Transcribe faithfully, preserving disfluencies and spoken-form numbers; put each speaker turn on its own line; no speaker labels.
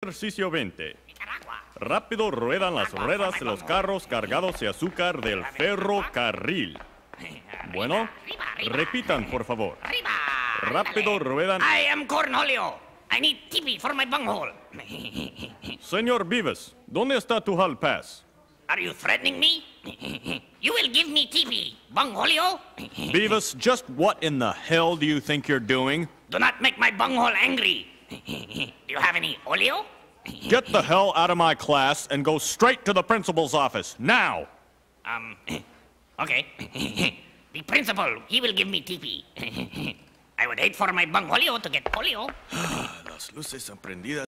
Ejercicio veinte.
Nicaragua.
Rápido ruedan las ruedas de los carros cargados de azúcar del ferrocarril. Bueno,
Arriba, arriba.
repitan, por favor.
Arriba.
Rápido
ándale.
ruedan.
I am Cornholio. I need tippy for my bunghole.
Señor Beavis, ¿dónde está tu hall pass?
Are you threatening me? You will give me tippy, bungholio?
Beavis, just what in the hell do you think you're doing?
Do not make my bunghole angry. Do you have any oleo?
Get the hell out of my class and go straight to the principal's office, now!
Um, okay. The principal, he will give me tippy. I would hate for my bungholio to get polio.
Las luces son prendidas.